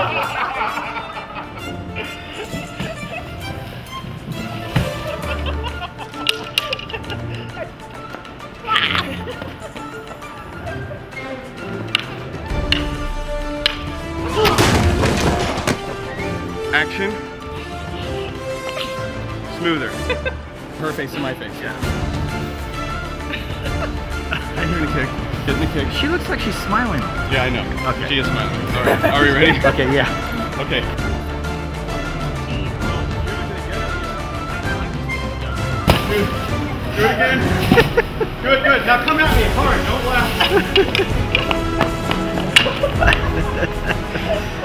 Action. Smoother. Her face to my face. Yeah. Getting the kick. Getting the kick. She looks like she's smiling. Yeah, I know. Okay. She is smiling. Alright. Are we ready? Okay, yeah. Okay. Do it again. Good, good. Now come at me hard. Don't laugh.